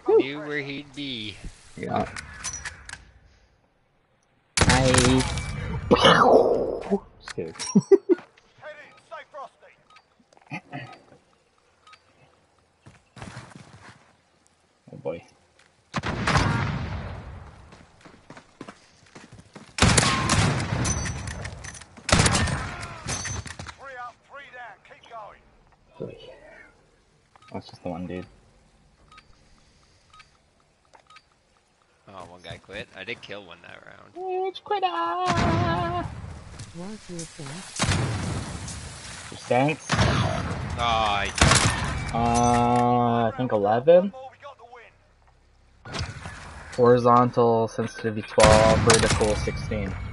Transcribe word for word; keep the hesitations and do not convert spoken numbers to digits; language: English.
Knew where he'd be. Yeah. I... Scared. Oh boy. Boy. That's just the one dude. Oh, one guy quit. I did kill one that round. It's quitter! Percent? Oh, I... Uh, I think eleven? Horizontal sensitivity twelve, vertical sixteen.